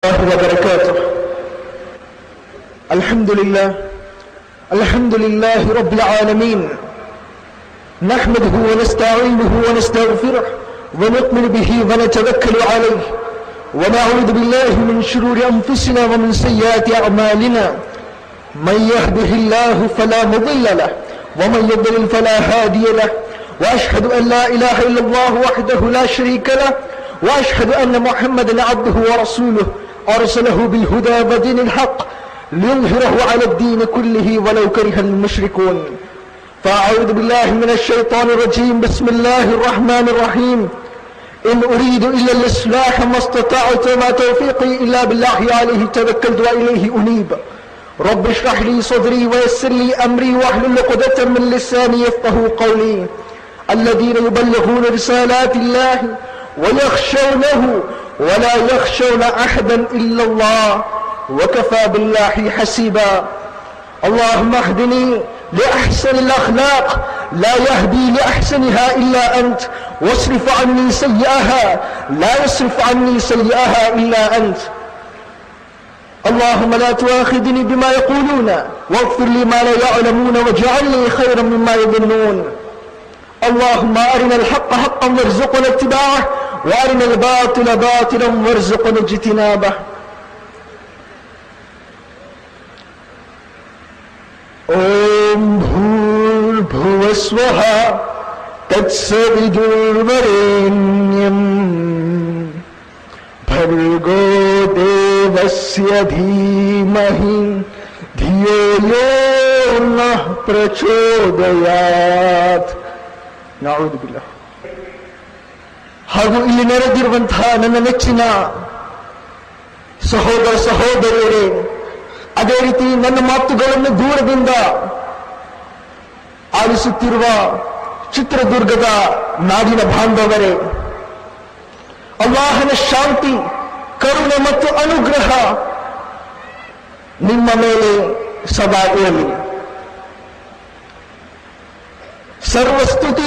وبركاته. الحمد لله رب العالمين، نحمده ونستعينه ونستغفره ونؤمن به ونتوكل عليه، ونعوذ بالله من شرور أنفسنا ومن سيئات أعمالنا. من يهده الله فلا مضل له ومن يضلل فلا هادي له، وأشهد أن لا إله إلا الله وحده لا شريك له، وأشهد أن محمدا عبده ورسوله أرسله بالهدى ودين الحق ليظهره على الدين كله ولو كره المشركون. فأعوذ بالله من الشيطان الرجيم. بسم الله الرحمن الرحيم. إن أريد إلا الإصلاح ما استطعت وما توفيقي إلا بالله عليه توكلت وإليه أنيب. رب اشرح لي صدري ويسر لي أمري واحلل عقدة من لساني يفقهوا قولي. الذين يبلغون رسالات الله ويخشونه ولا يخشون أحدا إلا الله وكفى بالله حسيبا. اللهم اهدني لأحسن الأخلاق لا يهدي لأحسنها إلا أنت، واصرف عني سيئها لا يصرف عني سيئها إلا أنت. اللهم لا تؤاخذني بما يقولون واغفر لي ما لا يعلمون واجعلني خيرا مما يظنون. اللهم أرنا الحق حقا وارزقنا اتباعه وأرنا الباطل باطلا وارزقنا اجتنابه. ओम भूर्भुवस्वः तत्सवितुर्वरेण्यं भर्गो देवस्य धीमहि धियो यो नः प्रचोदयात्. ನೌದು ಬಿಲ್ಲಾಹ್. ಹಾಗೂ ಇಲ್ಲಿ ನೆರೆದಿರುವಂತಹ ನನ್ನ ನೆಚ್ಚಿನ ಸಹೋದರ ಸಹೋದರಿಯರೇ, ಅದೇ ರೀತಿ ನನ್ನ ಮಾತುಗಳನ್ನು ದೂರದಿಂದ ಆಲಿಸುತ್ತಿರುವ ಚಿತ್ರದುರ್ಗದ ನಾಡಿನ ಬಾಂಧವರೇ, ಅಲ್ಲಾಹನ ಶಾಂತಿ, ಕರುಣೆ ಮತ್ತು ಅನುಗ್ರಹ ನಿಮ್ಮ ಮೇಲೆ ಸದಾ ಇರಲಿ. ಸರ್ವಸ್ತುತಿ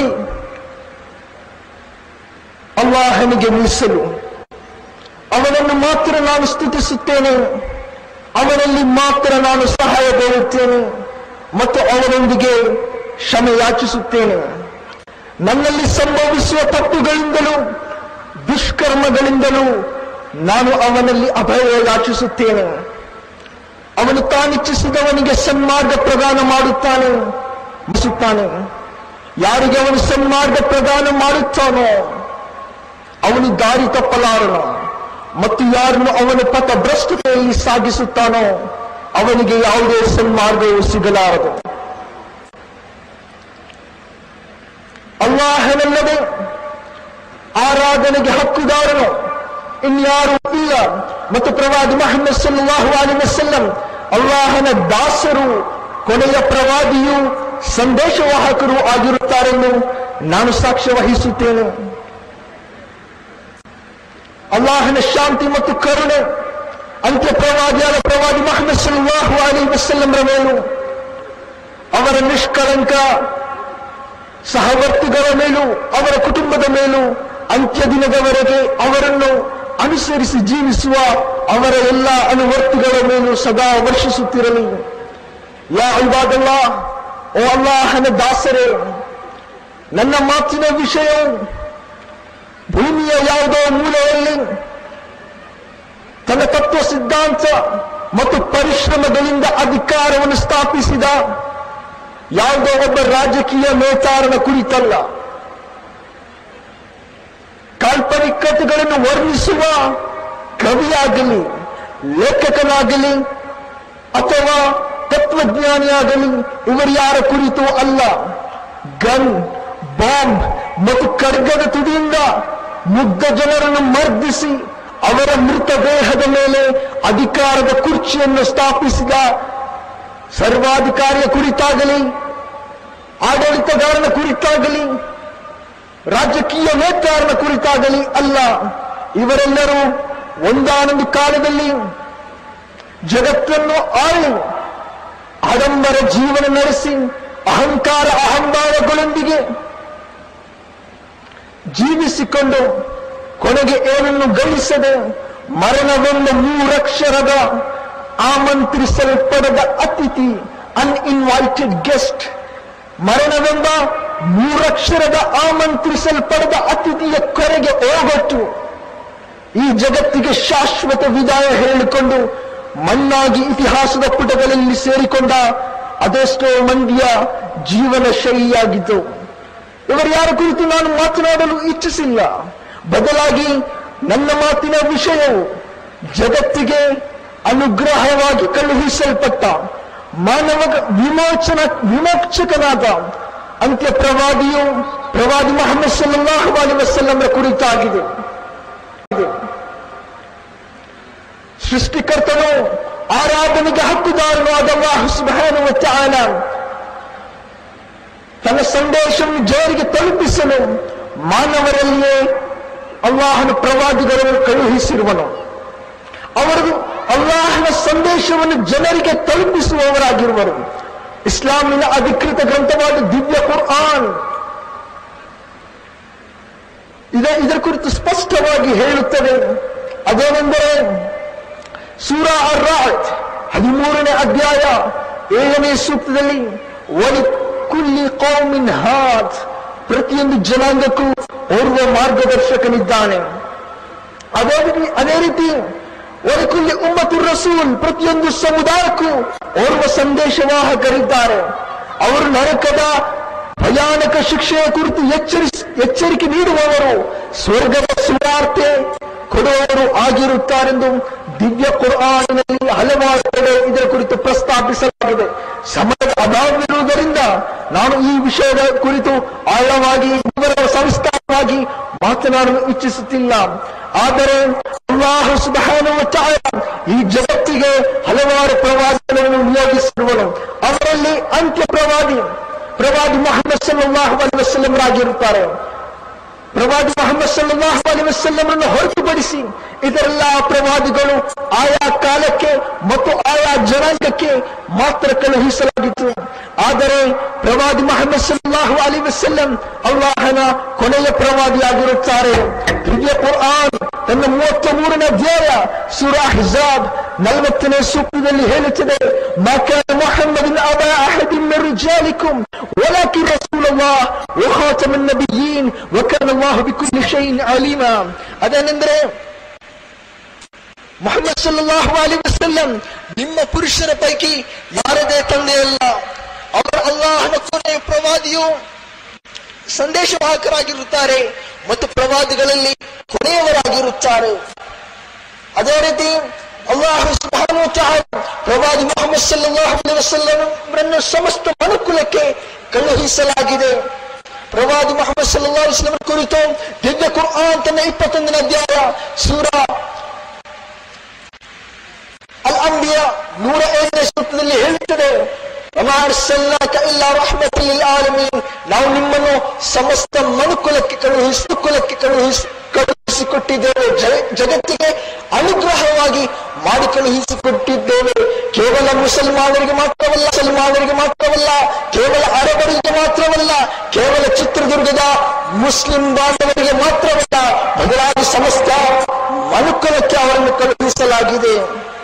ಅಲ್ಲಾಹನಿಗೆ ಮೀಸಲು. ಅವನನ್ನು ಮಾತ್ರ ನಾನು ಸ್ತುತಿಸುತ್ತೇನೆ, ಅವನಲ್ಲಿ ಮಾತ್ರ ನಾನು ಸಹಾಯ ಬೇಡುತ್ತೇನೆ ಮತ್ತು ಅವನೊಂದಿಗೆ ಕ್ಷಮೆ ಯಾಚಿಸುತ್ತೇನೆ. ನನ್ನಲ್ಲಿ ಸಂಭವಿಸುವ ತಪ್ಪುಗಳಿಂದಲೂ ದುಷ್ಕರ್ಮಗಳಿಂದಲೂ ನಾನು ಅವನಲ್ಲಿ ಅಭಯ ಯಾಚಿಸುತ್ತೇನೆ. ಅವನು ತಾನಿಚ್ಛಿಸಿದವನಿಗೆ ಸನ್ಮಾರ್ಗ ಪ್ರದಾನ ಮಾಡುತ್ತಾನೆ. ಯಾರಿಗೆ ಅವನು ಸನ್ಮಾರ್ಗ ಪ್ರದಾನ ಮಾಡುತ್ತಾನೋ ಅವನು ದಾರಿ ತಪ್ಪಲಾರನು, ಮತ್ತು ಯಾರನ್ನು ಅವನು ಪಥಭ್ರಷ್ಟತೆಯಲ್ಲಿ ಸಾಗಿಸುತ್ತಾನೋ ಅವನಿಗೆ ಯಾವುದೇ ಸನ್ಮಾರ್ಗವೂ ಸಿಗಲಾರದು. ಅಲ್ಲಾಹನಲ್ಲದೆ ಆರಾಧನೆಗೆ ಹಕ್ಕುದಾರನು ಇನ್ಯಾರೂ ಇಲ್ಲ, ಮತ್ತು ಪ್ರವಾದಿ ಮುಹಮ್ಮದ್ ಸಲ್ಲಲ್ಲಾಹು ಅಲೈಹಿ ವಸಲ್ಲಂ ಅಲ್ಲಾಹನ ದಾಸರು, ಕೊನೆಯ ಪ್ರವಾದಿಯು ಸಂದೇಶವಾಹಕರು ಆಗಿರುತ್ತಾರೆಂದು ನಾನು ಸಾಕ್ಷ್ಯ ವಹಿಸುತ್ತೇನೆ. ಅಲ್ಲಾಹನ ಶಾಂತಿ ಮತ್ತು ಕರುಣೆ ಅಂತ್ಯ ಪ್ರವಾದಿಯಾದ ಪ್ರವಾದಿ ಮುಹಮ್ಮದ್ ಸಲ್ಲಲ್ಲಾಹು ಅಲೈಹಿ ವಸಲ್ಲಂರ ಮೇಲೂ, ಅವರ ನಿಷ್ಕಳಂಕ ಸಹವರ್ತಿಗಳ ಮೇಲೂ, ಅವರ ಕುಟುಂಬದ ಮೇಲೂ, ಅಂತ್ಯ ದಿನದವರೆಗೆ ಅವರನ್ನು ಅನುಸರಿಸಿ ಜೀವಿಸುವ ಅವರ ಎಲ್ಲ ಅನುವರ್ತಿಗಳ ಮೇಲೂ ಸದಾ ವರ್ಷಿಸುತ್ತಿರಲಿ. ಯಾ ಇಬಾದಲ್ಲಾಹ್, ಓ ಅಲ್ಲಾಹನ ದಾಸರೇ, ನನ್ನ ಮಾತಿನ ವಿಷಯವು ಭೂಮಿಯ ಯಾವುದೋ ಮೂಲೆಯಲ್ಲಿ ತನ್ನ ತತ್ವ ಸಿದ್ಧಾಂತ ಮತ್ತು ಪರಿಶ್ರಮಗಳಿಂದ ಅಧಿಕಾರವನ್ನು ಸ್ಥಾಪಿಸಿದ ಯಾವುದೋ ಒಬ್ಬ ರಾಜಕೀಯ ನೇತಾರನ ಕುರಿತಲ್ಲ. ಕಾಲ್ಪನಿಕತೆಗಳನ್ನು ವರ್ಣಿಸುವ ಕವಿಯಾಗಲಿ, ಲೇಖಕನಾಗಲಿ ಅಥವಾ ತತ್ವಜ್ಞಾನಿಯಾಗಲಿ ಇವರು ಯಾರ ಕುರಿತು ಅಲ್ಲ. ಗನ್, ಬಾಂಬ್ ಮತ್ತು ಖಡ್ಗದ ತುದಿಯಿಂದ ಮುಗ್ಧ ಜನರನ್ನು ಮರ್ದಿಸಿ ಅವರ ಮೃತದೇಹದ ಮೇಲೆ ಅಧಿಕಾರದ ಕುರ್ಚಿಯನ್ನು ಸ್ಥಾಪಿಸಿದ ಸರ್ವಾಧಿಕಾರಿಯ ಕುರಿತಾಗಲಿ, ಆಡಳಿತಗಾರನ ಕುರಿತಾಗಲಿ, ರಾಜಕೀಯ ನೇತಾರನ ಕುರಿತಾಗಲಿ ಅಲ್ಲ. ಇವರೆಲ್ಲರೂ ಒಂದಾನೊಂದು ಕಾಲದಲ್ಲಿ ಜಗತ್ತನ್ನು ಆಳಿ ಆಡಂಬರ ಜೀವನ ನಡೆಸಿ ಅಹಂಕಾರ ಅಹಂಭಾವಗಳೊಂದಿಗೆ ಜೀವಿಸಿಕೊಂಡು ಕೊನೆಗೆ ಏನನ್ನು ಗಳಿಸದೆ ಮರಣವೆಂಬ 3 ಅಕ್ಷರದ ಆಮಂತ್ರಿಸಲ್ಪಡದ ಅತಿಥಿ, ಅನ್ಇನ್ವೈಟೆಡ್ ಗೆಸ್ಟ್. ಮರಣವೆಂಬ 3 ಅಕ್ಷರದ ಆಮಂತ್ರಿಸಲ್ಪಡದ ಅತಿಥಿಯ ಕರೆಗೆ ಹೋಗೊಟ್ಟು ಈ ಜಗತ್ತಿಗೆ ಶಾಶ್ವತ ವಿದಾಯ ಹೇಳಿಕೊಂಡು ಮಣ್ಣಾಗಿ ಇತಿಹಾಸದ ಪುಟಗಳಲ್ಲಿ ಸೇರಿಕೊಂಡ ಅದೆಷ್ಟೋ ಮಂದಿಯ ಜೀವನ ಶೈಲಿಯಾಗಿತ್ತು. ಇವರು ಯಾರ ಕುರಿತು ನಾನು ಮಾತನಾಡಲು ಇಚ್ಛಿಸಿಲ್ಲ. ಬದಲಾಗಿ ನನ್ನ ಮಾತಿನ ವಿಷಯವು ಜಗತ್ತಿಗೆ ಅನುಗ್ರಹವಾಗಿ ಕಳುಹಿಸಲ್ಪಟ್ಟ ಮಾನವ ವಿಮೋಚಕನಾದ ಅಂತ್ಯ ಪ್ರವಾದಿ ಮುಹಮ್ಮದ್ ಸಲ್ಲಲ್ಲಾಹು ಅಲೈಹಿ ವಸಲ್ಲಂರ ಕುರಿತಾಗಿದೆ. ಸೃಷ್ಟಿಕರ್ತನು, ಆರಾಧನೆಗೆ ಹಕ್ಕುದಾರನು ಆದ ಅಲ್ಲಾಹ್ ಸುಬ್ಹಾನಹು ವ ತಆಲಾ ತನ್ನ ಸಂದೇಶವನ್ನು ಜನರಿಗೆ ತಲುಪಿಸಲು ಮಾನವರಲ್ಲಿಯೇ ಅಲ್ಲಾಹನ ಪ್ರವಾದಿಗಳನ್ನು ಕಳುಹಿಸಿರುವನು. ಅವರು ಅಲ್ಲಾಹನ ಸಂದೇಶವನ್ನು ಜನರಿಗೆ ತಲುಪಿಸುವವರಾಗಿರುವರು. ಇಸ್ಲಾಮಿನ ಅಧಿಕೃತ ಗ್ರಂಥವಾದ ದಿವ್ಯ ಕುರ್ಆನ್ ಇದರ ಕುರಿತು ಸ್ಪಷ್ಟವಾಗಿ ಹೇಳುತ್ತದೆ. ಅದೇನೆಂದರೆ ಸೂರಾ ಅರ್-ರಾಅದ್ 13ನೇ ಅಧ್ಯಾಯ 7ನೇ ಸೂಕ್ತದಲ್ಲಿ ವಲಿಕುಲ್ಲಿ ಕೌಮಿನ್ ಹಾದ್, ಪ್ರತಿಯೊಂದು ಜನಾಂಗಕ್ಕೂ ಓರ್ವ ಮಾರ್ಗದರ್ಶಕನಿದ್ದಾನೆ. ಅದೇ ರೀತಿ ವಲಿಕುಲ್ಲಿ ಉಮ್ಮತುರ್ ರಸೂಲ್, ಪ್ರತಿಯೊಂದು ಸಮುದಾಯಕ್ಕೂ ಓರ್ವ ಸಂದೇಶವಾಹಕರಿದ್ದಾರೆ. ಅವರು ನರಕದ ಭಯಾನಕ ಶಿಕ್ಷೆಯ ಕುರಿತು ಎಚ್ಚರಿಕೆ ನೀಡುವವರು, ಸ್ವರ್ಗದ ಸುವಾರ್ತೆ ಕೊಡುವವರು ಆಗಿರುತ್ತಾರೆಂದು ದಿವ್ಯ ಕುರ್ಆನಿನಲ್ಲಿ ಹಲವಾರು ಕಡೆ ಇದರ ಕುರಿತು ಪ್ರಸ್ತಾಪಿಸಲಾಗಿದೆ. ಸಮಯದ ಅಭಾವವಿರುವುದರಿಂದ ನಾನು ಈ ವಿಷಯದ ಕುರಿತು ಆಳವಾಗಿ ಸವಿಸ್ತಾರವಾಗಿ ಮಾತನಾಡಲು ಇಚ್ಛಿಸುತ್ತಿಲ್ಲ. ಆದರೆ ಅಲ್ಲಾಹ್ ಸುಬ್ಹಾನಹು ವ ತಆಲಾ ಈ ಜಗತ್ತಿಗೆ ಹಲವಾರು ಪ್ರವಾದಿಗಳನ್ನು ನಿಯೋಗಿಸಿರುವನು. ಅವರಲ್ಲಿ ಅಂತ್ಯ ಪ್ರವಾದಿ ಮುಹಮ್ಮದ್ ಸಲ್ಲಲ್ಲಾಹು ಅಲೈಹಿ ವಸಲ್ಲಂರಾಗಿರುತ್ತಾರೆ. ಪ್ರವಾದಿ ಮುಹಮ್ಮದ್ ಸಲ್ಲಲ್ಲಾಹು ಅಲೈಹಿ ವಸಲ್ಲಂರನ್ನು ಹೊರತುಪಡಿಸಿ ಇದರೆಲ್ಲ ಪ್ರವಾದಿಗಳು ಆಯಾ ಕಾಲಕ್ಕೆ ಮತ್ತು ಆಯಾ ಜನಾಂಗಕ್ಕೆ ಮಾತ್ರ ಕಳುಹಿಸಲಾಗಿತ್ತು. ಆದರೆ ಪ್ರವಾದಿ ಮುಹಮ್ಮದ್ ಸಲ್ಲಲ್ಲಾಹು ಅಲೈಹಿ ವಸಲ್ಲಂ ಅಲ್ಲಾಹನ ಕೊನೆಯ ಪ್ರವಾದಿಯಾಗಿರುತ್ತಾರೆ. ದಿವ್ಯ ಕುರ್ಆನ್ ತನ್ನ 33ನೇ ಅಧ್ಯಾಯ ಸೂರಾ ಅಹ್ಜಾಬ್ 40ನೇ ಸೂಕ್ತದಲ್ಲಿ ಹೇಳುತ್ತದೆ, ಮಾ ಕಾನ ಮುಹಮ್ಮದನ್ ಅಬಾ ಅಹದಿನ್ ಮಿನ್ ರಿಜಾಲಿಕುಮ್ ವಲಾಕಿನ್ ರಸೂಲುಲ್ಲಾಹ್ ವ ಖಾತಮನ್ ನಬಿಯೀನ್ ವ ಕಾನ ಅಲ್ಲಾಹು ಬಿಕುಲ್ಲಿ ಶೈಇನ್ ಅಲೀಮಾ. ಅದೇನೆಂದರೆ ಮುಹಮ್ಮದ್ ಸಲ್ಲಲ್ಲಾಹು ಅಲೈಹಿ ವಸಲ್ಲಂ ನಿಮ್ಮ ಪುರುಷರ ಪೈಕಿ ಯಾರದೇ ತಂದೆಯಲ್ಲ. ಅವರು ಅಲ್ಲಾಹನ ಕೊನೆಯ ಪ್ರವಾದಿಯು ಸಂದೇಶವಾಹಕರಾಗಿರುತ್ತಾರೆ ಮತ್ತು ಪ್ರವಾದಿಗಳಲ್ಲಿ ಕೊನೆಯವರಾಗಿರುತ್ತಾರೆ. ಅದೇ ರೀತಿ ಅಲ್ಲಾಹ್ ಸುಬ್ಹಾನಹು ವ ತಆಲಾ ಪ್ರವಾದಿ ಮುಹಮ್ಮದ್ ಸಲ್ಲಲ್ಲಾಹು ಅಲೈಹಿ ವಸಲ್ಲಂರನ್ನು ಸಮಸ್ತ ಮನುಕುಲಕ್ಕೆ ಕಳುಹಿಸಲಾಗಿದೆ. ಪ್ರವಾದಿ ಮುಹಮ್ಮದ್ ಸಲ್ಲಲ್ಲಾಹು ಅಲೈಹಿ ವಸಲ್ಲಂ ಕುರಿತು ದಿವ್ಯ ಕುರ್ಆನ್ ತನ್ನ 21ನೇ ಅಧ್ಯಾಯ ಸೂರಾ ಅಲ್-ಅಂಬಿಯಾ 107ನೇ ಸೂಕ್ತದಲ್ಲಿ ಹೇಳುತ್ತದೆ, ವಮಾ ಅರ್ಸಲ್ನಾಕ ಇಲ್ಲಾ ರಹ್ಮತನ್ ಲಿಲ್ ಆಲಮೀನ್, ನಾವು ನಿಮ್ಮನ್ನು ಸಮಸ್ತ ಮನುಕುಲಕ್ಕೆ ಕಳುಹಿಸಿಕೊಟ್ಟಿದ್ದೇವೆ, ಜಗತ್ತಿಗೆ ಅನುಗ್ರಹವಾಗಿ ಮಾಡಿ ಕಳುಹಿಸಿಕೊಟ್ಟಿದ್ದೇವೆ. ಕೇವಲ ಮುಸಲ್ಮಾನರಿಗೆ ಮಾತ್ರವಲ್ಲ, ಕೇವಲ ಅರಬರಿಗೆ ಮಾತ್ರವಲ್ಲ, ಕೇವಲ ಚಿತ್ರದುರ್ಗದ ಮುಸ್ಲಿಂ ಬಾಂಧವರಿಗೆ ಮಾತ್ರವಲ್ಲ, ಬದಲಾಗಿ ಸಮಸ್ತ ಮನುಕುಲಕ್ಕೆ ಅವರನ್ನು ಕಳುಹಿಸಲಾಗಿದೆ.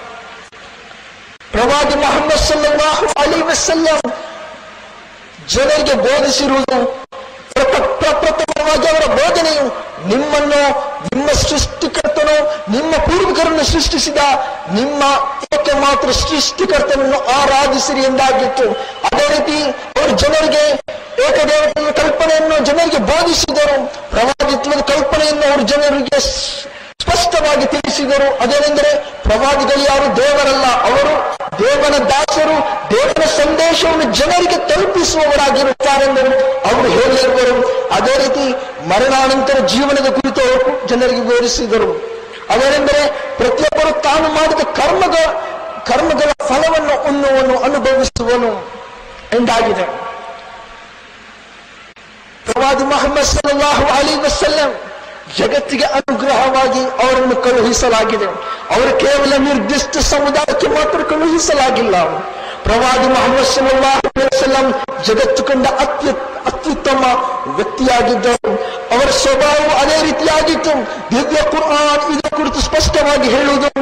ಪ್ರವಾದಿ ಮುಹಮ್ಮದ್ ಸಲ್ಲಲ್ಲಾಹು ಅಲೈಹಿ ವಸಲ್ಲಂ ಜನರಿಗೆ ಬೋಧಿಸಿರುವುದು ಪ್ರಪ್ರಥಮವಾಗಿ ಅವರ ಬೋಧನೆಯು ನಿಮ್ಮನ್ನು ನಿಮ್ಮ ಸೃಷ್ಟಿಕರ್ತನು ನಿಮ್ಮ ಪೂರ್ವಿಕರನ್ನು ಸೃಷ್ಟಿಸಿದ ನಿಮ್ಮ ಏಕಮಾತ್ರ ಸೃಷ್ಟಿಕರ್ತನನ್ನು ಆರಾಧಿಸಿರಿ ಎಂದಾಗಿತ್ತು. ಅದೇ ರೀತಿ ಅವರು ಜನರಿಗೆ ಏಕದೇವತೆಯ ಕಲ್ಪನೆಯನ್ನು ಜನರಿಗೆ ಬೋಧಿಸಿದರು. ಪ್ರವಾದಿತ್ವದ ಕಲ್ಪನೆಯನ್ನು ಅವರು ಜನರಿಗೆ ಸ್ಪಷ್ಟವಾಗಿ ತಿಳಿಸಿದರು. ಅದೇನೆಂದರೆ ಪ್ರವಾದಿಗಳು ಯಾರು ದೇವರಲ್ಲ, ಅವರು ದೇವನ ದಾಸರು, ದೇವರ ಸಂದೇಶವನ್ನು ಜನರಿಗೆ ತಲುಪಿಸುವವರಾಗಿರುತ್ತಾರೆಂದರು ಅವರು ಹೇಳಿರುವರು. ಅದೇ ರೀತಿ ಮರಣಾನಂತರ ಜೀವನದ ಕುರಿತು ಅವರು ಜನರಿಗೆ ವಿವರಿಸಿದರು. ಅದೇನೆಂದರೆ ಪ್ರತಿಯೊಬ್ಬರು ತಾನು ಮಾಡಿದ ಕರ್ಮಗಳ ಫಲವನ್ನು ಉಣ್ಣುವನು, ಅನುಭವಿಸುವನು ಎಂದಾಗಿದೆ. ಪ್ರವಾದಿ ಮುಹಮ್ಮದ್ ಸಲ್ಲಲ್ಲಾಹು ಅಲೈಹಿ ವಸಲ್ಲಂ ಜಗತ್ತಿಗೆ ಅನುಗ್ರಹವಾಗಿ ಅವರನ್ನು ಕಳುಹಿಸಲಾಗಿದೆ. ಅವರು ಕೇವಲ ನಿರ್ದಿಷ್ಟ ಸಮುದಾಯಕ್ಕೆ ಮಾತ್ರ ಕಳುಹಿಸಲಾಗಿಲ್ಲ. ಪ್ರವಾದಿ ಮುಹಮ್ಮದ್ ಸಲ್ಲಲ್ಲಾಹು ಅಲೈಹಿ ವಸಲ್ಲಂ ಜಗತ್ತು ಕಂಡ ಅತ್ಯುತ್ತಮ ವ್ಯಕ್ತಿಯಾಗಿದ್ದರು. ಅವರ ಸ್ವಭಾವವು ಅದೇ ರೀತಿಯಾಗಿತ್ತು. ದಿವ್ಯ ಕುರ್ಆನ್ ಇದರ ಕುರಿತು ಸ್ಪಷ್ಟವಾಗಿ ಹೇಳುವುದು.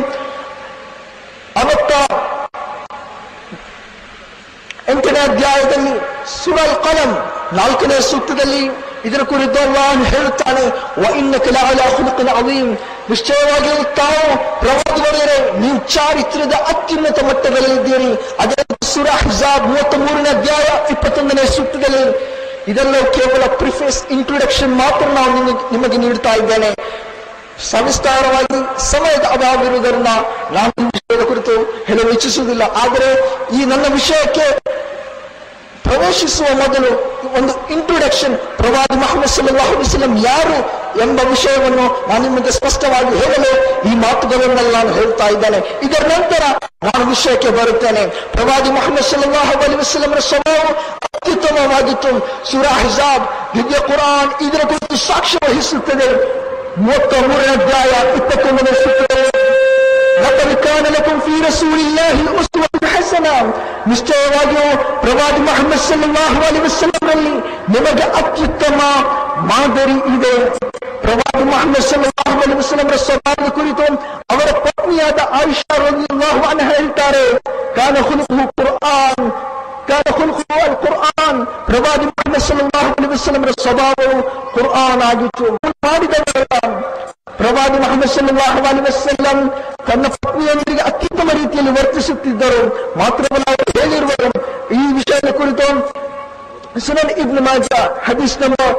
8ನೇ ಅಧ್ಯಾಯದಲ್ಲಿ ಸೂರಾ ಅಲ್ ಕಲಂ 4ನೇ ಸೂಕ್ತದಲ್ಲಿ ಇದರ ಕುರಿತು ಅಲ್ಲಾಹ್ ಹೇಳುತ್ತಾನೆ, ವಇನ್ನಕ ಲಅಲಾ ಖುಲುಕಿನ್ ಅಜೀಮ್, ನಿಶ್ಚಯವಾಗಿ ತಾವು ಪ್ರವಾದಿಗಳೇ ನೀವು ಚಾರಿತ್ರ್ಯದ ಅತ್ಯುನ್ನತ ಮಟ್ಟದಲ್ಲಿದ್ದೀರಿ. ಅದೇ ಸೂರಾ ಅಹ್ಜಾಬ್ 33ನೇ ಅಧ್ಯಾಯ 21ನೇ ಸೂಕ್ತದಲ್ಲಿ. ಇದೆಲ್ಲವೂ ಕೇವಲ ಪ್ರಿಫೇಸ್, ಇಂಟ್ರೊಡಕ್ಷನ್ ಮಾತ್ರ ನಾವು ನಿಮಗೆ ನೀಡ್ತಾ ಇದ್ದೇನೆ. ಸವಿಸ್ತಾರವಾಗಿ ಸಮಯದ ಅಭಾವವಿರುವುದರಿಂದ ನಾನು ಈ ವಿಷಯದ ಕುರಿತು ಹೇಳಲು ಇಚ್ಛಿಸುವುದಿಲ್ಲ. ಆದರೆ ಈ ನನ್ನ ವಿಷಯಕ್ಕೆ ಪ್ರವೇಶಿಸುವ ಮೊದಲು ಒಂದು ಇಂಟ್ರೊಡಕ್ಷನ್, ಪ್ರವಾದಿ ಮುಹಮ್ಮದ್ ಸಲ್ಲಲ್ಲಾಹು ಅಲೈಹಿ ವಸಲ್ಲಂ ಯಾರು ಎಂಬ ವಿಷಯವನ್ನು ನಾನು ನಿಮಗೆ ಸ್ಪಷ್ಟವಾಗಿ ಹೇಳಲು ಈ ಮಾತುಗಳನ್ನೆಲ್ಲ ನಾನು ಹೇಳ್ತಾ ಇದ್ದೇನೆ. ಇದರ ನಂತರ ನಾನು ವಿಷಯಕ್ಕೆ ಬರುತ್ತೇನೆ. ಪ್ರವಾದಿ ಮುಹಮ್ಮದ್ ಸಲ್ಲಲ್ಲಾಹು ಅಲೈಹಿ ವಸಲ್ಲಂರ ಸ್ವಭಾವ ಅತ್ಯುತ್ತಮವಾಗಿತ್ತು. ಸೂರಾ ಅಹ್ಜಾಬ್ ದಿವ್ಯ ಕುರ್ಆನ್ ಇದರ ಕುರಿತು ಸಾಕ್ಷ್ಯ ವಹಿಸುತ್ತದೆ. 33ನೇ ಅಧ್ಯಾಯ 21ನೇ ಸೂಕ್ತದಲ್ಲಿ, ಲಕದ್ ಕಾನ ಲಕುಂ ಫೀ ರಸೂಲಿಲ್ಲಾಹಿ ಉಸ್ವತುನ್ ಹಸನಾ, ನಿಶ್ಚಯವಾಗಿಯೂ ಪ್ರವಾದಿ ಮುಹಮ್ಮದ್ ಸಲ್ಲಲ್ಲಾಹು ಅಲೈಹಿ ವಸಲ್ಲಂರಲ್ಲಿ ನಿಮಗೆ ಅತ್ಯುತ್ತಮ ಮಾದರಿ ಇದೆ. ಪ್ರವಾದಿ ಮುಹಮ್ಮದ್ ಸಲ್ಲಲ್ಲಾಹು ಅಲೈಹಿ ವಸಲ್ಲಂರ ಸ್ವಭಾವದ ಕುರಿತು ಅವರ ಪತ್ನಿಯಾದ ಆಯಿಷಾ ರಲಿಯಲ್ಲಾಹು ಅನ್ಹಾ ಹೇಳ್ತಾರೆ, ಕಾನ ಖುಲುಖುಹು ಕುರ್ಆನ್, ಕಾನ ಖುಲುಖುಹು ಅಲ್ ಕುರ್ಆನ್, ಪ್ರವಾದಿ ಮುಹಮ್ಮದ್ ಸಲ್ಲಲ್ಲಾಹು ಅಲೈಹಿ ವಸಲ್ಲಂರ ಸ್ವಭಾವವು ಕುರ್ಆನ್ ಆಗಿತ್ತು. ಮಾಡಿದವರ ಪ್ರವಾದಿ ಮುಹಮ್ಮದ್ ಸಲ್ಲಲ್ಲಾಹು ಅಲೈಹಿ ವಸಲ್ಲಂ ತನ್ನ ಪತ್ನಿಯೊಂದಿಗೆ ಅತ್ಯುತ್ತಮ ರೀತಿಯಲ್ಲಿ ವರ್ತಿಸುತ್ತಿದ್ದರು. ಮಾತ್ರವಲ್ಲ, ಅವರು ಹೇಳಿರುವರು ಈ ವಿಷಯದ ಕುರಿತು ಸುನನ್ ಇಬ್ನ್ ಮಾಜಾ ಹದೀಸ್ ನಂಬರ್